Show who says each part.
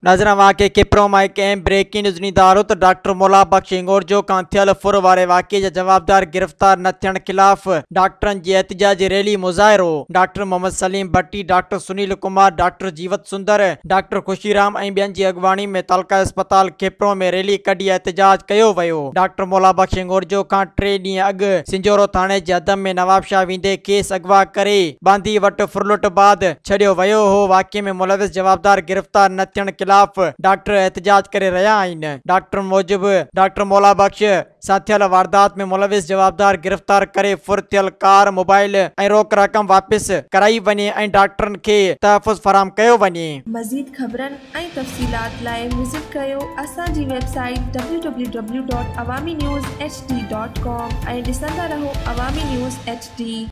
Speaker 1: नज़र वाक़े केपरो मां कंहिं ब्रेकिंग न्यूज़ ॾींदारो त डॉक्टर मौला बख्श इंगोरजो खां थियल फुर वारे वाक़े जा जवाबदार गिरफ़्तार न थियण ख़िलाफ़ डॉक्टरनि जी एहतिजाजी रैली मुज़ाहिरो। Doctor Mohammad Salim Bhatti, doctor Sunil Kumar, doctor Jeevat Sundar, doctor Khushiram ऐं ॿियनि जी अॻवानी में तालका अस्पताल केपरो में रैली कढी एहतिजाज कयो वियो। डॉक्टर मौला बख्श इंगोरजो खां 3 ॾींहं अॻु सिंजोरो थाणे जे हद में नवाब शाह वेंदे केस अगवा करे बांदी वटि फुरलुट बाद छॾियो वियो हो। वाक़े में मुलविस जवाबदार गिरफ़्तार न थियण डॉक्टर एहतजाज करे रहा आहिनि। डॉक्टर मूजिब डॉक्टर मौला बख्श सां थियल वारदात में मुलविस जवाबदार गिरफ़्तार करे फुर थियल कार, मोबाइल ऐं रोक रक़म वापसि कराई वञे ऐं डॉक्टरनि खे तहफ़ुज़ फराहम कयो वञे।
Speaker 2: मज़ीद ख़बरनि ऐं तफ़सीलात लाइ विज़िट कयो असांजी वेबसाइट www.awamiNewsHD.com ऐं ॾिसंदा रहो अवामी न्यूज़ HD।